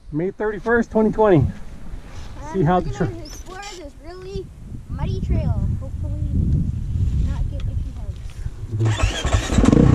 May 31st, 2020. See how the we're gonna explore this really muddy trail. Hopefully not get itchy legs.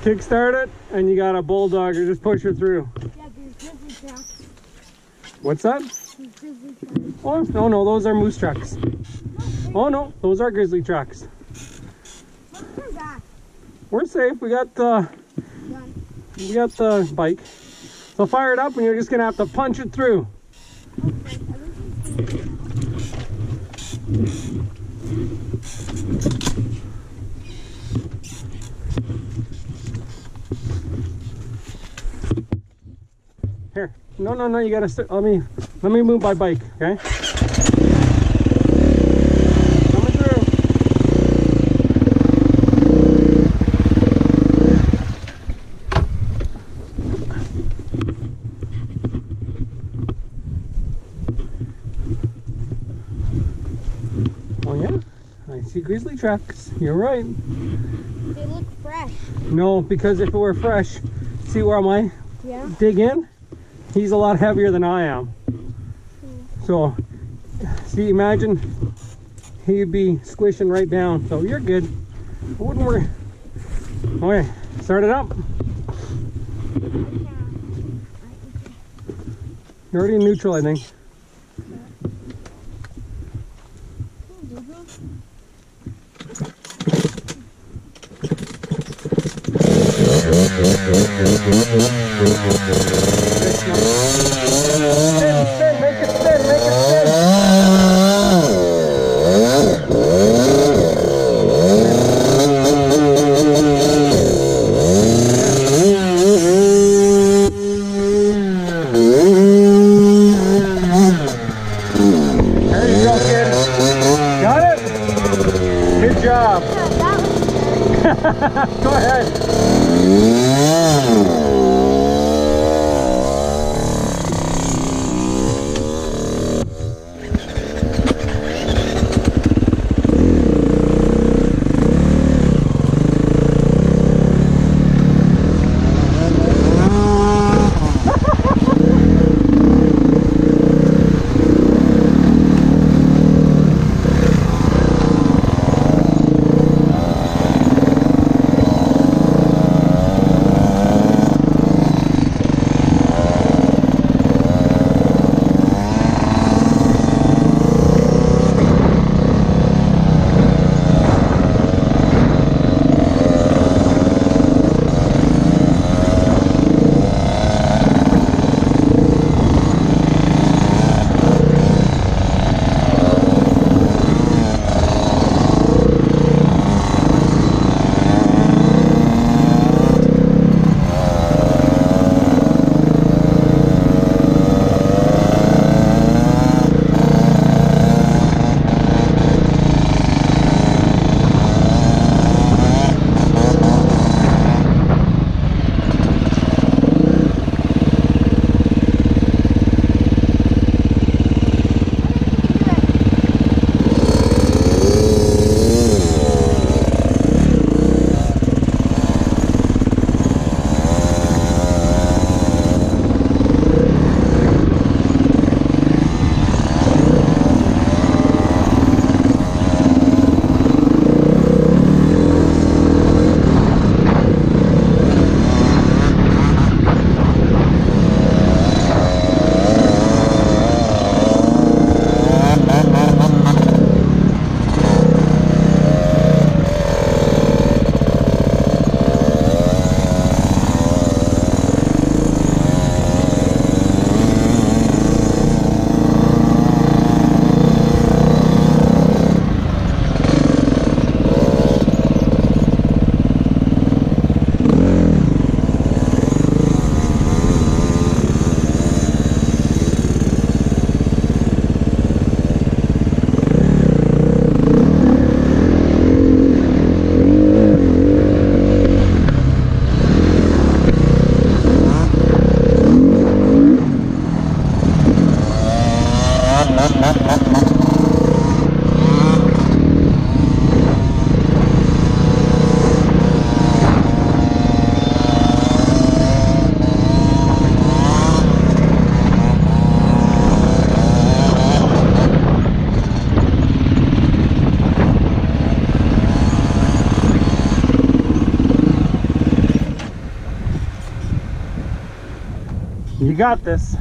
Kickstart it, and you got a bulldogger. Just push it through. Yeah, there's grizzly tracks. What's that? There's grizzly tracks. Oh, no, no, those are moose tracks. Oh, no, those are grizzly tracks. Let's turn back. We're safe. We got the bike. So fire it up, and you're just gonna have to punch it through. Okay, Here. No, no, no. You gotta. Let me move my bike. Okay. Coming through. Oh yeah. I see grizzly tracks. You're right. they look fresh. No, because if it were fresh, see where I Yeah. dig in? He's a lot heavier than I am. So, see, imagine he'd be squishing right down. So you're good. I wouldn't worry. Okay, start it up. You're already in neutral, I think. Spin, make it spin, make it spin. There you go, kid. Got it? Good job. Go ahead. You got this.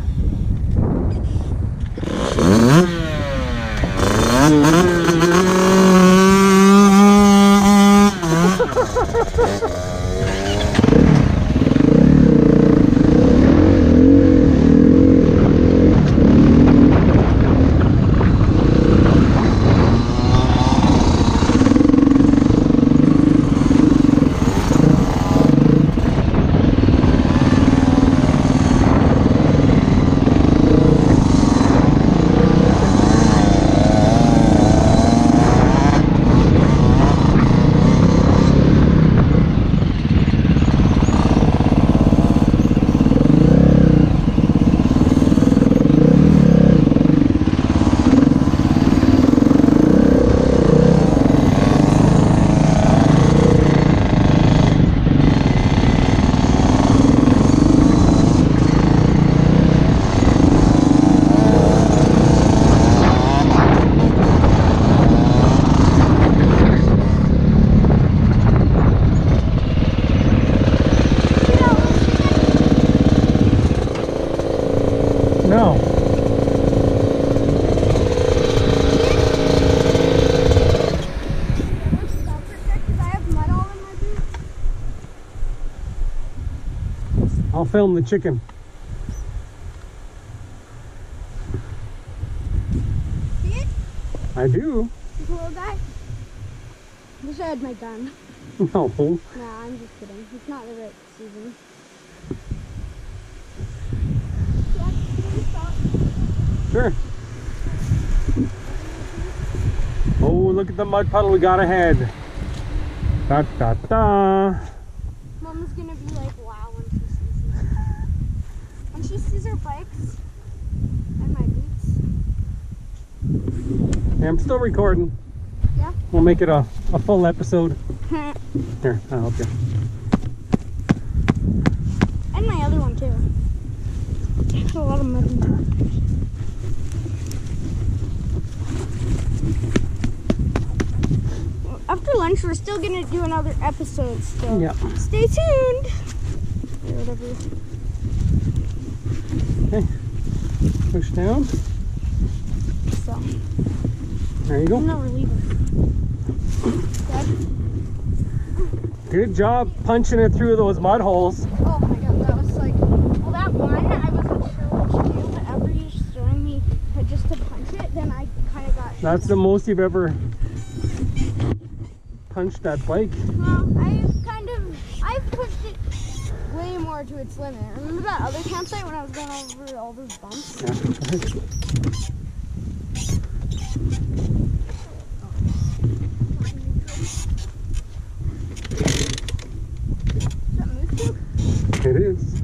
No. I'll film the chicken. See it? I do. The little guy? Wish I had my gun. No. Nah, I'm just kidding. It's not the right season. Sure. Oh, look at the mud puddle we got ahead. Da da da. Mom's gonna be like, wow, when she sees her bikes and my boots. Yeah, I'm still recording. Yeah? We'll make it a full episode. Here, I'll help you. And my other one too. There's a lot of mud in there. After lunch, we're still gonna do another episode still. Yeah. Stay tuned. Or whatever. Okay. Push down. So. There you go. No, we're leaving. Good job punching it through those mud holes. Oh my god, that was like, well, that one, I wasn't sure what to do, but after you showing me just to punch it, then I kind of got. That's the most you've ever punched that bike. Well, I've pushed it way more to its limit. Remember that other campsite when I was going over all those bumps? Yeah. Is that moose poop? It is.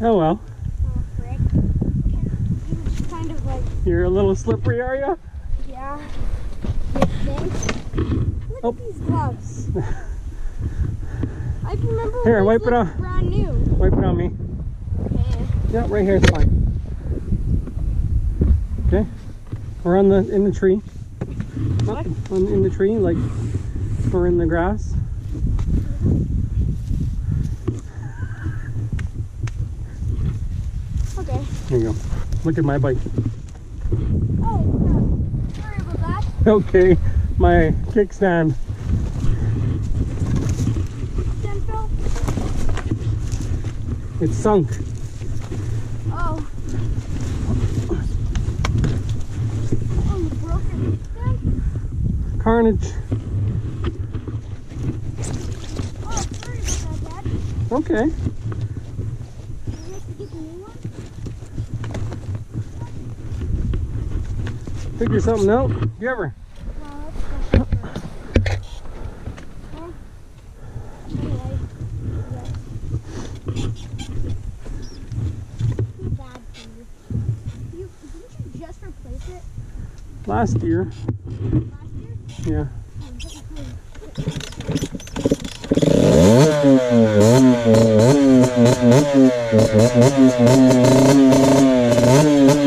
Oh well. Oh, frick. You just kind of like... You're a little slippery, are you? Yeah. You think? Look at these gloves. I remember Here, these wipe it looked on. brand new. Wipe it on me. Okay. Yeah, right here is fine. Okay. We're in the tree. What? In the tree, like we're in the grass. Okay. There you go. Look at my bike. Oh, sorry about that. Okay, my kickstand. Then Phil. It's sunk. Oh. Oh, you broke your kickstand? Carnage. Oh, sorry about that, Dad. Okay. Do you have to get the new one? Figure something out. You ever? No, that's good. Huh? Anyway, yes. Too bad for you. Didn't you just replace it Last year. last year? Yeah. Oh,